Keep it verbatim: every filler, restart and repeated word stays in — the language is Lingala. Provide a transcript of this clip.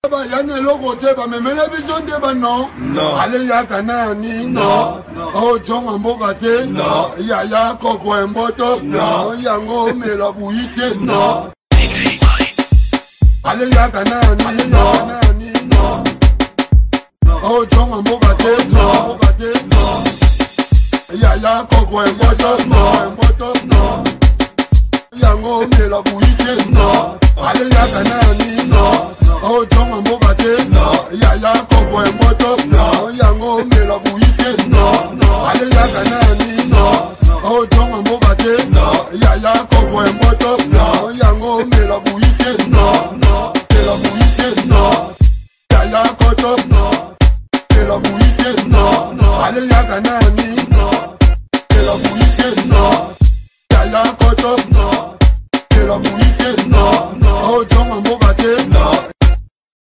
ba yana loko te ba me mele bison te ba no no ale ya kana ni no o chonga mboka te no ya ya koko emboto no ya ngo me la buite no ale ya kana ni no ni no o chonga mboka te no mboka te no ya ya koko emboto no emboto no ya ngo me la buite no ale ya kana ni no o